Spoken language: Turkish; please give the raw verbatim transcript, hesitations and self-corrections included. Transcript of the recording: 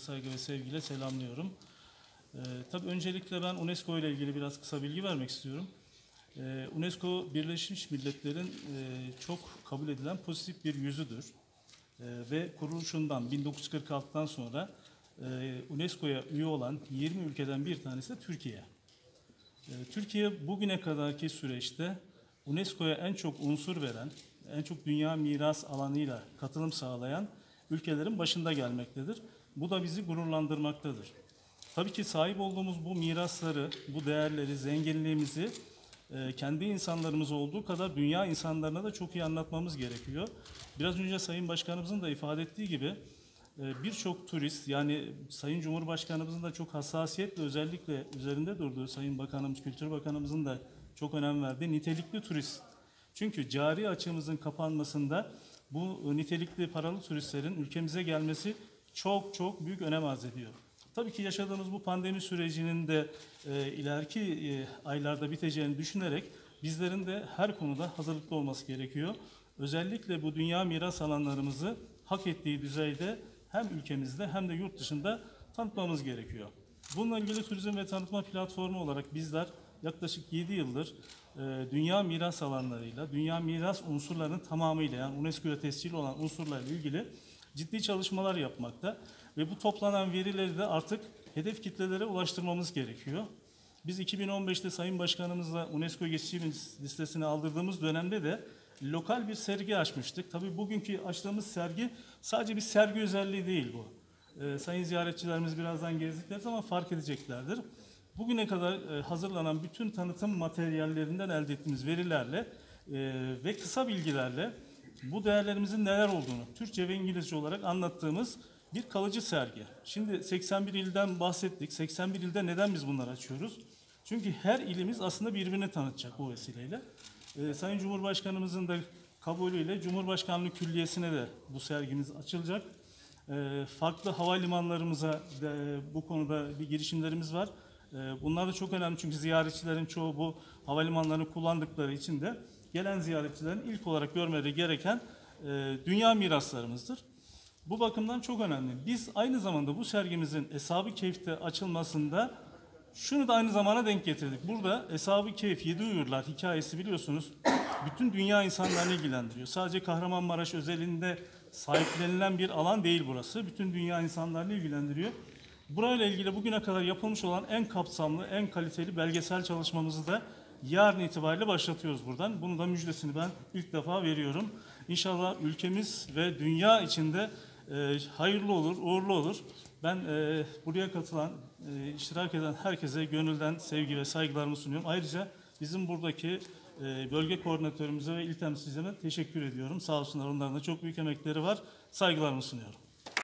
saygı ve sevgiyle selamlıyorum. Ee, tabii öncelikle ben UNESCO ile ilgili biraz kısa bilgi vermek istiyorum. Ee, UNESCO Birleşmiş Milletler'in e, çok kabul edilen pozitif bir yüzüdür. Ee, ve kuruluşundan bin dokuz yüz kırk altıdan sonra e, UNESCO'ya üye olan yirmi ülkeden bir tanesi de Türkiye. Ee, Türkiye bugüne kadarki süreçte UNESCO'ya en çok unsur veren, en çok dünya miras alanıyla katılım sağlayan ülkelerin başında gelmektedir. Bu da bizi gururlandırmaktadır. Tabii ki sahip olduğumuz bu mirasları, bu değerleri, zenginliğimizi e, kendi insanlarımız olduğu kadar dünya insanlarına da çok iyi anlatmamız gerekiyor. Biraz önce Sayın Başkanımızın da ifade ettiği gibi e, birçok turist, yani Sayın Cumhurbaşkanımızın da çok hassasiyetle özellikle üzerinde durduğu, Sayın Bakanımız, Kültür Bakanımızın da çok önem verdiği nitelikli turist. Çünkü cari açığımızın kapanmasında bu nitelikli paralı turistlerin ülkemize gelmesi çok çok büyük önem arz ediyor. Tabii ki yaşadığımız bu pandemi sürecinin de e, ileriki e, aylarda biteceğini düşünerek bizlerin de her konuda hazırlıklı olması gerekiyor. Özellikle bu dünya miras alanlarımızı hak ettiği düzeyde hem ülkemizde hem de yurt dışında tanıtmamız gerekiyor. Bununla ilgili turizm ve tanıtma platformu olarak bizler yaklaşık yedi yıldır e, dünya miras alanlarıyla, dünya miras unsurlarının tamamıyla, yani UNESCO'ya tescil olan unsurlarla ilgili ciddi çalışmalar yapmakta ve bu toplanan verileri de artık hedef kitlelere ulaştırmamız gerekiyor. Biz iki bin on beşte Sayın Başkanımızla UNESCO geçici listesine aldırdığımız dönemde de lokal bir sergi açmıştık. Tabii bugünkü açtığımız sergi sadece bir sergi özelliği değil bu. Ee, sayın ziyaretçilerimiz birazdan gezdikleri zaman fark edeceklerdir. Bugüne kadar hazırlanan bütün tanıtım materyallerinden elde ettiğimiz verilerle ve kısa bilgilerle bu değerlerimizin neler olduğunu Türkçe ve İngilizce olarak anlattığımız bir kalıcı sergi. Şimdi seksen bir ilden bahsettik. seksen bir ilde neden biz bunları açıyoruz? Çünkü her ilimiz aslında birbirini tanıtacak bu vesileyle. Sayın Cumhurbaşkanımızın da kabulüyle Cumhurbaşkanlığı Külliyesi'ne de bu sergimiz açılacak. Farklı havalimanlarımıza bu konuda bir girişimlerimiz var. Bunlar da çok önemli çünkü ziyaretçilerin çoğu bu havalimanlarını kullandıkları için de gelen ziyaretçilerin ilk olarak görmeleri gereken dünya miraslarımızdır. Bu bakımdan çok önemli. Biz aynı zamanda bu sergimizin Eshab-ı Kehf'te açılmasında şunu da aynı zamana denk getirdik. Burada Eshab-ı Kehf, Yedi Uyurlar hikayesi biliyorsunuz bütün dünya insanlarını ilgilendiriyor. Sadece Kahramanmaraş özelinde sahiplenilen bir alan değil burası. Bütün dünya insanlarını ilgilendiriyor. Burayla ilgili bugüne kadar yapılmış olan en kapsamlı, en kaliteli belgesel çalışmamızı da yarın itibariyle başlatıyoruz buradan. Bunu da müjdesini ben ilk defa veriyorum. İnşallah ülkemiz ve dünya içinde e, hayırlı olur, uğurlu olur. Ben e, buraya katılan, e, iştirak eden herkese gönülden sevgi ve saygılarımı sunuyorum. Ayrıca bizim buradaki e, bölge koordinatörümüze ve il temsilcilerine teşekkür ediyorum. Sağ olsunlar, onların da çok büyük emekleri var. Saygılarımı sunuyorum.